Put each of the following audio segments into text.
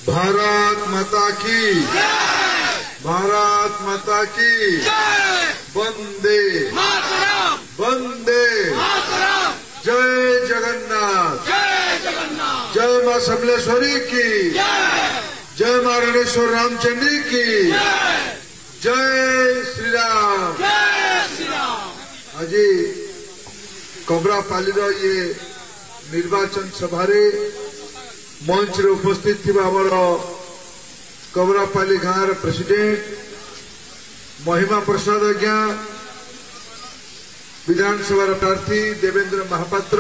भारत माता की, भारत माता की, वंदे वंदे, जय जगन्नाथ, जय मां समलेश्वरी की, जय मां रणेश्वर रामचंद्री की, जय श्री राम। आज कमरापाली ये निर्वाचन सभारे मंच रे उपस्थित थी आमर कमरापाली गाँव प्रेसिडेंट महिमा प्रसाद आज्ञा, विधानसभा प्रार्थी देवेंद्र महापात्र,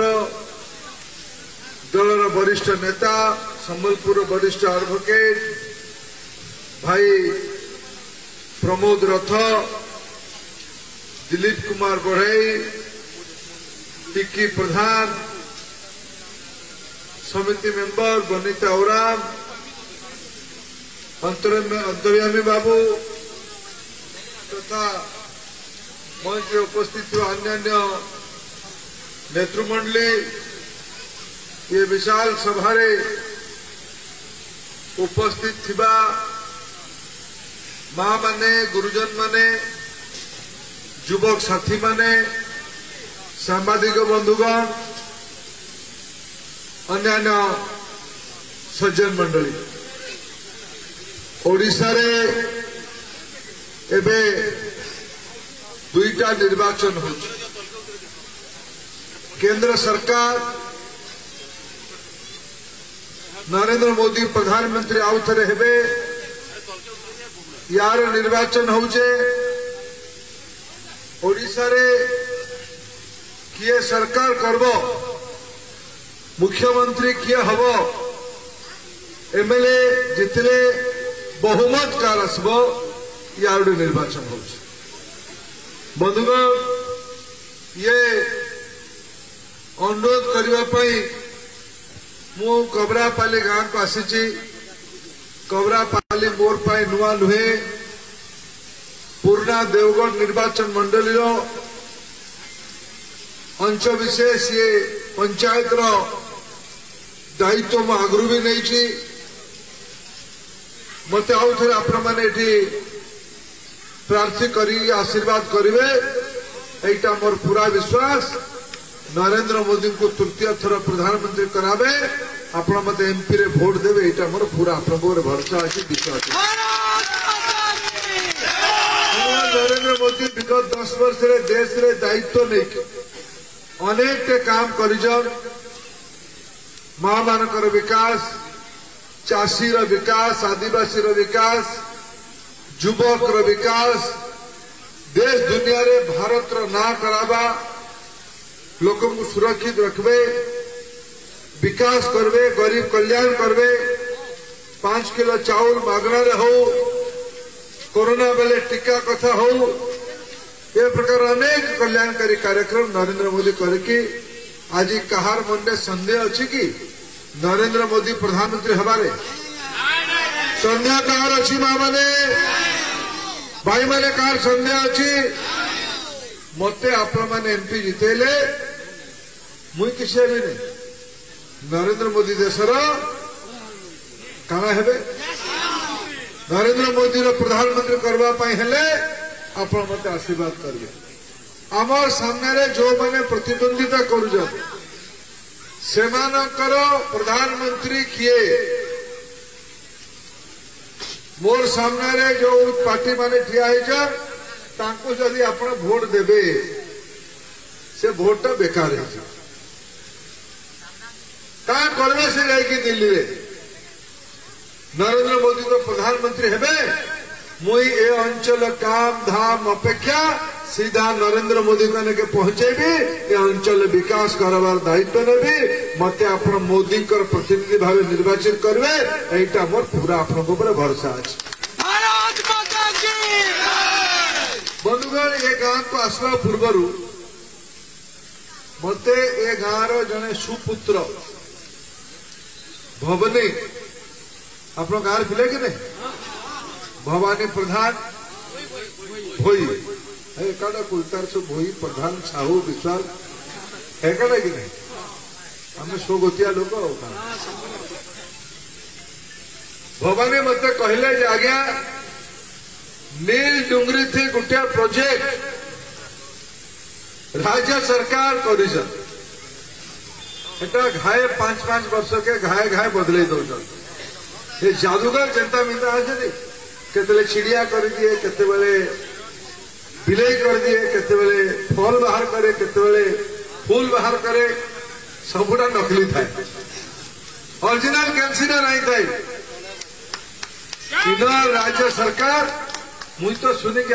दलर वरिष्ठ नेता संबलपुर वरिष्ठ एडवोकेट भाई प्रमोद रथ, दिलीप कुमार बढ़ई, टिक्की प्रधान, समिति मेंबर बनीता ओराम, अंतर्यामी बाबू तथा मंच में उपस्थित अन्य नेतृमंडली, ये विशाल सभारे उपस्थित थिबा मां माने, गुरुजन माने, युवक साथी माने, सांबादिक बंधुगण, अन्य सज्जन मंडली, ओडिशा रे एबे दुईटा निर्वाचन हो। केंद्र सरकार नरेंद्र मोदी प्रधानमंत्री आउ थे हेबे, यार निर्वाचन होचे। ओडिशा रे किए सरकार करबो, मुख्यमंत्री किए हबो, एमएलए जितले बहुमत कार आसबो, यार निर्वाचन होचे। बंधुगण, ये अनुरोध करने मु कबरापाली गाँव को आसी। कबरापाली मोर पाई नुआ नुहे, पूर्णा देवगढ़ निर्वाचन मंडली अंच विशेष ये पंचायत दायित्व मैं आगु भी नहीं। मत आउ थे आपण मैंने प्रार्थी करी आशीर्वाद करेंगे, यहीटा मोर पूरा विश्वास। नरेंद्र मोदी को तृतीय थर प्रधानमंत्री करावे, आपण मत एमपी रे भोट देवे, यहीटा मोर पूरा आपण भरोसा अच्छी विश्वास। नरेंद्र मोदी विगत 10 वर्ष रे देश रे दायित्व नहीं अनेक काम कर, मां मानकर विकास, चाषी विकास, आदिवासी विकास, युवक विकास, देश दुनिया रे भारत ना करावा, लोक को सुरक्षित रखबे, विकास करबे, गरीब कल्याण करबे, 5 किलो चाउल मागना रे हो, कोरोना बेले टीका कथा हो, ये प्रकार अनेक कल्याणकारी कार्यक्रम नरेंद्र मोदी करके आज कहार मन में संदेह अच्छी कि नरेंद्र मोदी प्रधानमंत्री हमारे संदेह कहार अच्छी, मां माने भाई माने कहार संदेह अच्छी। मते आपण माने एमपी जितेले मुई किसी भी नहीं, नरेंद्र मोदी देशर काना हेबे, नरेंद्र मोदी प्रधानमंत्री करबा हेले आपण मते आशीर्वाद करेंगे। आमर सामने जो मैंने प्रतिद्वंदिता करुछन सेमानकर प्रधानमंत्री किए, मोर सामने जो पार्टी माने ठिया होइछन तांको जदि आपण भोट देबे, से भोटा बेकार है। का करबे से जाइए दिल्ली रे नरेंद्र मोदी को प्रधानमंत्री हेबे, मुई ए अंचल काम धाम अपेक्षा सीधा नरेंद्र मोदी के पहुंचेबी, ए अंचल विकास करवार दायित्व नेबी, मत आप मोदी प्रतिनिधि भाव निर्वाचित करेंगे, यहीटा मोर पूरा आप भरोसा अच्छे। बंधुगण, ये गांव को आसवा पूर्वर मत ए गाँव जने सुपुत्र भवनी आप गाँव पिले कि नहीं, भवानी प्रधान भोई है काड़ा कुलतार से भोई प्रधान साहू विश्वाल है काड़ा कि नहीं, हमें सोगतिया लोग भवानी मत कहले जे आज्ञा नील डुंगरी थी गोटे प्रोजेक्ट राज्य सरकार कर घाए 5-5 वर्ष के घाए घाए बदल दौन ये जादूगर चिंता मिंता अच्छे केते चिड़िया कर दिए केते बिलई कर दिए केते फल बाहर करे केते फूल बाहर करे सबुटा नकली थाए ओरिजिनल कैंसी नहीं थाए राज्य सरकार मुझे तो शुणिकी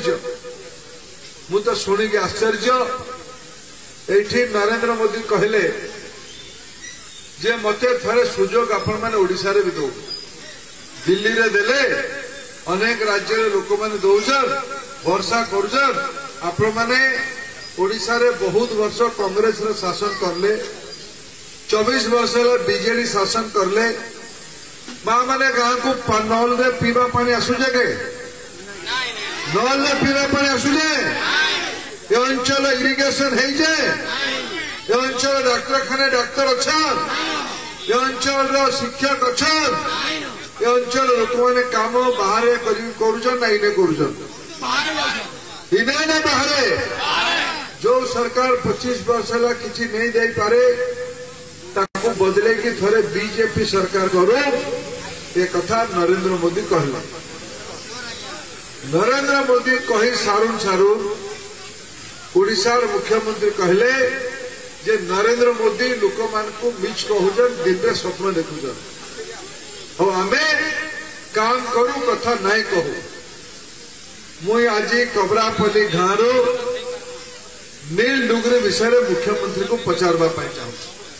आश्चर्य एठी नरेंद्र मोदी कहले जे मते थरे सुजोग आपण माने ओडिसा रे भी दो दिल्ली रे देले अनेक राज्य रे लोक माने दौजन वर्षा करजन आपण माने ओडिसा रे बहुत वर्ष कांग्रेस रे शासन करले 24 वर्ष रे बीजेडी शासन करले मां माने गां को नल रे पीवा पानी आसुजे के नल रे पीवा पानी आसुजे ये अंचल इरिगेशन है जे ये अंचल डाक्तरखाने डाक्तर अच्छन ये अंचल शिक्षक अच्छन ये अंचल लोक मैंने काम बाहर करुचन ना इने करुचन इने ना बाहर जो सरकार 25 वर्ष है किसी नहीं दे पारे ताको बदले की थरे बीजेपी सरकार करो ये कथा नरेंद्र मोदी कहला नरेंद्र मोदी कही सारुन ओडिशार मुख्यमंत्री कहले जे नरेंद्र मोदी लोक मान को मिछ कहूचन दिन में स्वप्न देखुचन और आमे काम करू कथा नहीं कहू मुई आज कबरापल्ली गाँव नील डुंगरी विषय मुख्यमंत्री को पचारवा चाहूँ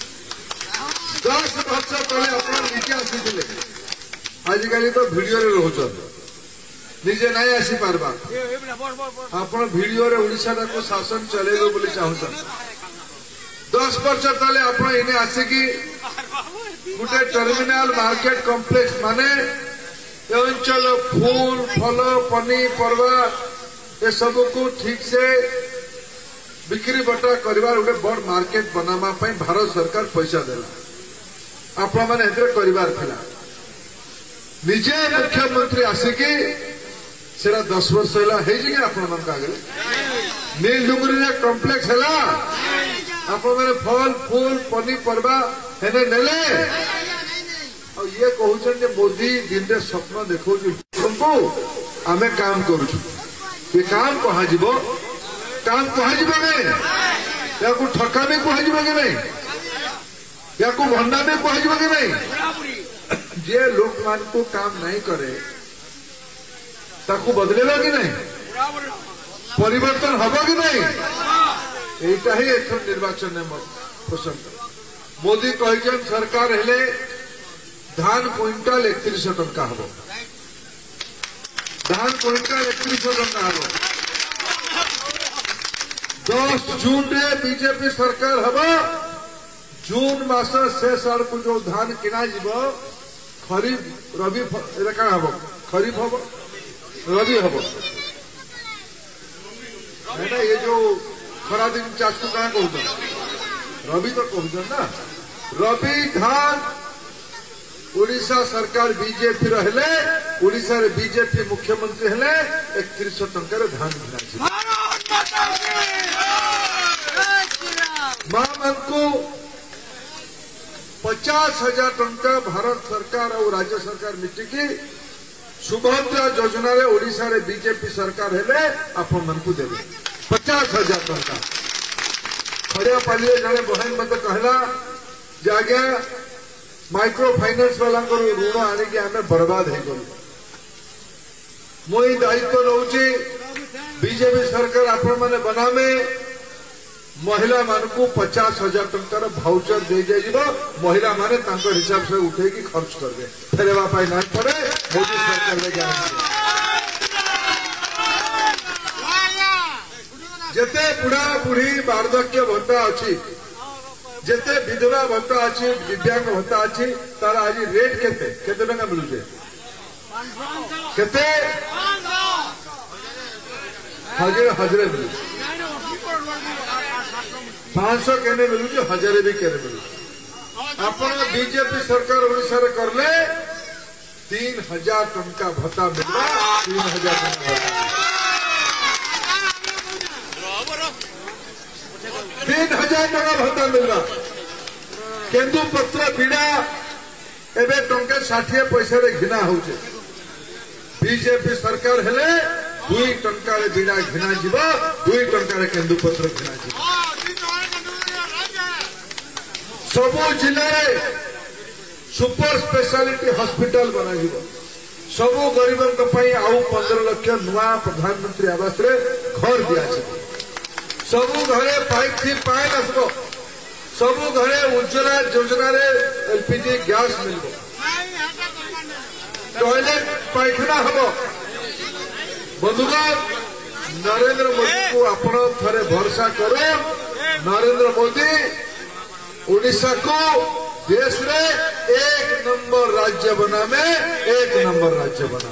10 वर्ष तले अपना निजे आसी आजिकल तो भिडियो रोचन निजे नहीं आसी पारबा आपण भिडियो रे ओडिशा को शासन चलेबे बोली चाहूछन 10 वर्ष तले आपण इने आसिकी गोटे टर्मिनाल मार्केट कॉम्प्लेक्स माने ये अंचल फूल फल पनी परवा ये सब को ठीक से बिक्री बटा करबार गोटे बड़ मार्केट बनावा पई भारत सरकार पैसा देला आपण माने एतरे करबार थिला निजे मुख्यमंत्री आसिकी सेरा 10 वर्ष है आपण मन आगे नील डुंगरी कॉम्प्लेक्स है आपण मैंने फल फूल पनी परवा हेने नेले और ये कहूचन जे मोदी दिन रे स्वप्न देखो तुमको आमे काम करूछु ये काम कहा जीवो नहीं या को ठकामी कहा जीवो के नहीं या को भंडामी कहा जीवो के नहीं जे लोक मान को काम नहीं करे ताकू बदलेगा कि नहीं परिवर्तन होगा कि नहीं यहीटा ही एथर निर्वाचन में पसंद मोदी कहन सरकार हेले धान क्विंटाल 3100 टंका हम धान क्विंटाल 3100 टंका हम 10 जून रे बीजेपी सरकार हम जून मास शेष आड़ को जो धान किना जीव खरीफ रबी क्या हम खरीफ हम रबी हम ये जो खरा दिन चाष को क्या कहते रबी तो कहते ना रबी धान ओडिशा सरकार बीजेपी रहे ओडिशा रे बीजेपी मुख्यमंत्री हेले 3100 टंकार धान मां मान को 50,000 टंका भारत सरकार और राज्य सरकार मिटिकी सुभद्रा योजना रे ओडिशा रे बीजेपी सरकार हेले आपण मन को देबे 50,000 टंका खड़िया पाली जने बहन मत कहला जागे माइक्रो फाइनेंस वाला ऋण आनिकी आमे बर्बाद हो गलु मुई दायित्व नौची बीजेपी सरकार आपण माने बनामे महिला मान को 50,000 टंकार भाउचर दे जाइबो महिला माने तांकर हिसाब से उठे की खर्च करबे फेरेवा पाई ना पड़े मोदी सरकार ले जेते बुढ़ा बुढ़ी वार्धक्य भत्ता अच्छी जेते विधवा भत्ता अच्छी दिव्यांग भत्ता अच्छी तार आज रेट केते टंका मिलुचे केते हजरे मिलु 500 केने मिलु हजारे भी केने मिलु आपण बीजेपी सरकार ओडिशा रे करले 3000 टंका भत्ता मिलना 3000 टंका 3000 टंका भत्ता मिलना केन्दुपत्र बीड़ा एवं टंका 60 पैसा घिना हो बीजेपी सरकार हेले 2 टंका बीड़ा घिना जीव 2 टंका केन्दुपत्र घिना जीव सबु जिले सुपर स्पेशलिटी हॉस्पिटल बना सबु गरीबों आउ 15 लाख नुआ प्रधानमंत्री आवास रे घर दिया सबु घरे पाइप थी पानी आसब सबु घरे उज्ज्वला योजना रे एलपीजी गैस मिल टॉयलेट पायखाना हम बंधुगण नरेंद्र मोदी को आपण थरे भरोसा करो नरेंद्र मोदी उड़ीसा को देश रे 1 नंबर राज्य बना में 1 नंबर राज्य बना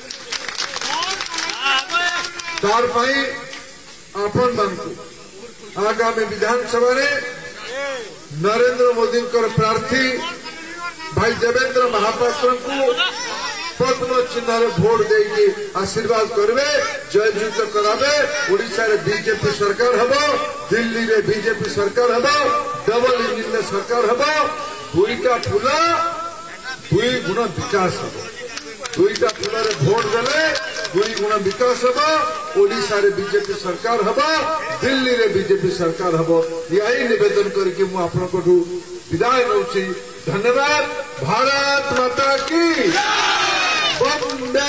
तार पाई आपण मानकु आगामी विधानसभा रे नरेंद्र मोदी प्रार्थी भाई देवेंद्र महापात्र को पद्म चिन्ह भोट देगी आशीर्वाद करेंगे जययुक्त करावे उड़ीसा रे बीजेपी सरकार हम दिल्ली रे बीजेपी सरकार हम डबल इंजिन सरकार हम 2टा फूल 2 गुण विकास हम 2टा फूल भोट देले 2 गुण विकास हम ओडिशा रे बीजेपी सरकार हम दिल्ली रे बीजेपी सरकार हम यही निवेदन करके मु आपनको विदाय नौची धन्यवाद भारत माता की वंदे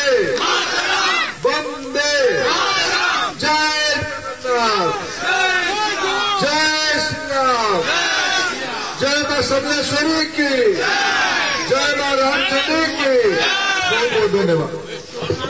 वंदे जय श्री राम जय मां समलेश्वरी की जय मां रामचंद्री की बहुत बहुत धन्यवाद।